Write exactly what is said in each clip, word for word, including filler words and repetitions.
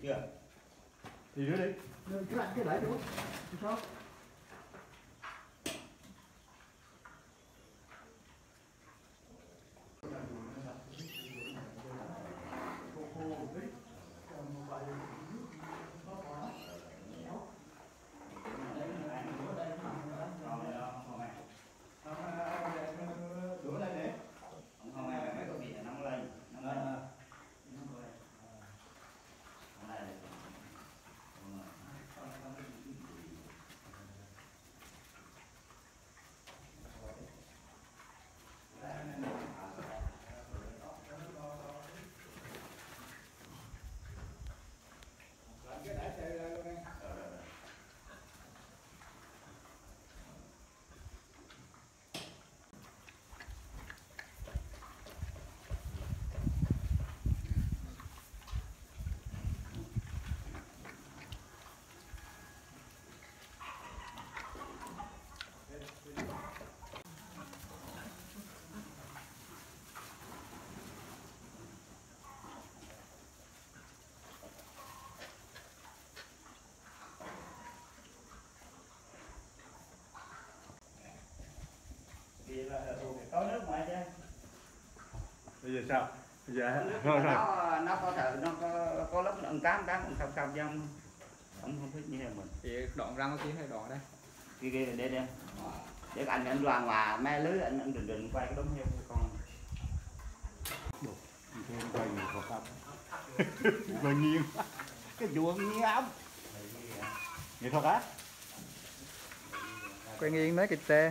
chưa? Đi nữa đi. Cái lạnh cái để chú. Sao? Có nước ngoài chứ. Bây giờ sao? Bây giờ thôi rồi. Nó nó có thợ nó có có lớp ăn cám cám ăn cam cam dâm. Không không thích như là mình. Thì đoạn răng có kiếm hay đoạn đây? Kia kia để đây. Để anh anh đoàn mà me lưới anh anh rình rình quay cái đống heo con. Được. Thì em quay nhiều khó khăn. Rồi nghiêng. Cái chuồng nghiêng ống. Vậy thôi á. Quay nghiêng mấy cái tê.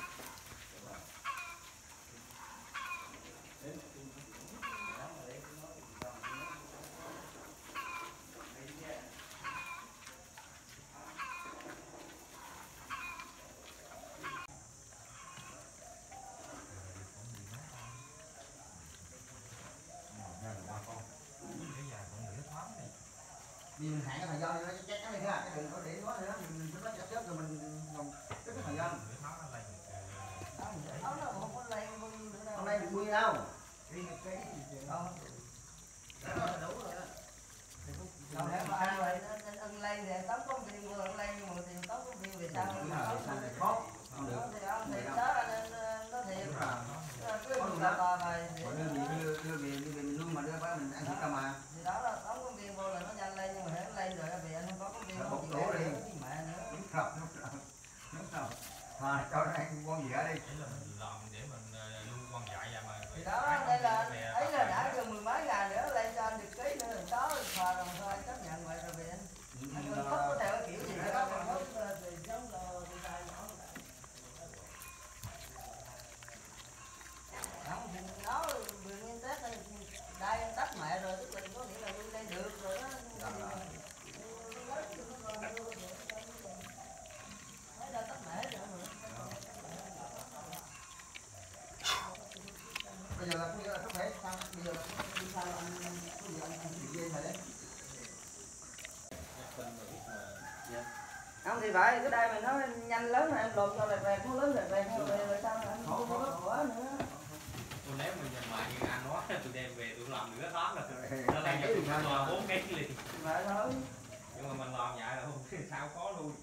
Vì mình hạn cái thời gian nó chắc chắn đi ha, cái đừng có để nó nữa, mình nó chắc chết rồi mình còn cái thời gian. Hôm nay được bao nhiêu đâu? Đó là đủ rồi đó. Đâu để mà ăn rồi ăn lên thì tống công viên vừa ăn lên nhưng mà tiền tống công viên về sau nó khó. Không được. Thì ăn thì đó nên nó thiệt. Cứ là to rồi. Đưa đưa đưa về đưa về mình luôn mà đưa qua mình ăn thịt mà. Thì đó là tống công viên vô là nó nhanh lên nhưng mà hãy lên rồi vì anh không có công viên không chịu đi. Mẹ nữa. Đúng rồi, đúng rồi. Đúng rồi. Thôi cho nó ăn con gì ở đi. Để là mình làm để mình nuôi con dại vậy mà. Thì đó đây là ấy là đã gần mười mấy ngàn nữa lên cho anh được ký nữa rồi có phờ rồi thôi anh chấp nhận vậy rồi vì anh anh không có theo cái kiểu gì đó còn không thì giống là đi tay nó không thì nó vừa nguyên tết đây anh tắt mẹ rồi tức là có nghĩa là đi đây được rồi đó thấy ra tắt mẹ rồi bây giờ là bây giờ là có thể sao bây giờ đi sao anh có gì anh anh chịu dây này đấy không thì vậy cái đây mình nói nhanh lớn mà em lột cho lẹt lẹt nó lớn lẹt lẹt rồi rồi sao anh không có bớt quá nữa tôi nếu mình nhìn lại như anh nói tôi đem về tôi làm nửa tháng rồi nó đang giờ tôi làm bốn cái liền vậy thôi nhưng mà mình làm vậy là không sao có luôn